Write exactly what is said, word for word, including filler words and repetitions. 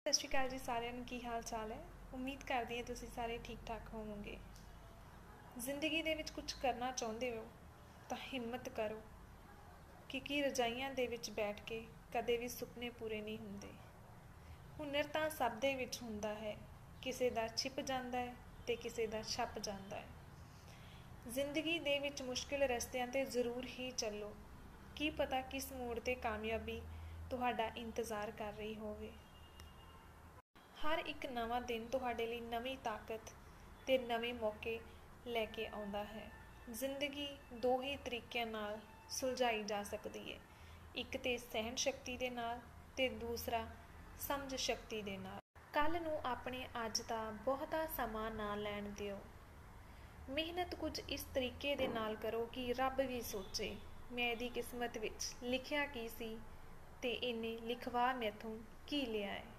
सत श्री अकाल जी सारिਆਂ ਨੂੰ ਕੀ ਹਾਲ ਚਾਲ ਹੈ। ਉਮੀਦ ਕਰਦੀ ਹਾਂ ਤੁਸੀਂ ਸਾਰੇ ਠੀਕ ਠਾਕ ਹੋਵੋਗੇ। ਜ਼ਿੰਦਗੀ ਦੇ ਵਿੱਚ ਕੁਝ ਕਰਨਾ ਚਾਹੁੰਦੇ ਹੋ ਤਾਂ ਹਿੰਮਤ ਕਰੋ, ਕਿਉਂਕਿ ਰਜਾਈਆਂ ਦੇ ਵਿੱਚ ਬੈਠ ਕੇ ਕਦੇ ਵੀ ਸੁਪਨੇ ਪੂਰੇ ਨਹੀਂ ਹੁੰਦੇ। ਹੁਨਰ ਤਾਂ ਸਭ ਦੇ ਵਿੱਚ ਹੁੰਦਾ ਹੈ, ਕਿਸੇ ਦਾ ਛਿਪ ਜਾਂਦਾ ਹੈ ਤੇ ਕਿਸੇ ਦਾ ਛਪ ਜਾਂਦਾ ਹੈ। ਜ਼ਿੰਦਗੀ ਦੇ ਵਿੱਚ ਮੁਸ਼ਕਿਲ ਰਸਤਿਆਂ 'ਤੇ ਜ਼ਰੂਰ ਹੀ ਚੱਲੋ, ਕੀ ਪਤਾ ਕਿਸ ਮੋੜ 'ਤੇ ਕਾਮਯਾਬੀ ਤੁਹਾਡਾ ਇੰਤਜ਼ਾਰ ਕਰ ਰਹੀ ਹੋਵੇ। ਹਰ ਇੱਕ ਨਵਾਂ ਦਿਨ ਤੁਹਾਡੇ ਲਈ ਨਵੀਂ ਤਾਕਤ ਤੇ ਨਵੇਂ ਮੌਕੇ ਲੈ ਕੇ ਆਉਂਦਾ ਹੈ। ਜ਼ਿੰਦਗੀ ਦੋ ਹੀ ਤਰੀਕਿਆਂ ਨਾਲ ਸੁਲਝਾਈ ਜਾ ਸਕਦੀ ਹੈ, ਇੱਕ ਤੇ ਸਹਿਣ ਸ਼ਕਤੀ ਦੇ ਨਾਲ ਤੇ ਦੂਸਰਾ ਸਮਝ ਸ਼ਕਤੀ ਦੇ ਨਾਲ। ਕੱਲ੍ਹ ਨੂੰ ਆਪਣੇ ਅੱਜ ਦਾ ਬਹੁਤਾ ਸਮਾਂ ਨਾ ਲੈਣ ਦਿਓ। ਮਿਹਨਤ ਕੁਝ ਇਸ ਤਰੀਕੇ ਦੇ ਨਾਲ ਕਰੋ ਕਿ ਰੱਬ ਵੀ ਸੋਚੇ, ਮੈਂ ਇਹਦੀ ਕਿਸਮਤ ਵਿੱਚ ਲਿਖਿਆ ਕੀ ਸੀ ਤੇ ਇਹਨੇ ਲਿਖਵਾ ਮੈਥੋਂ ਕੀ ਲਿਆ ਹੈ।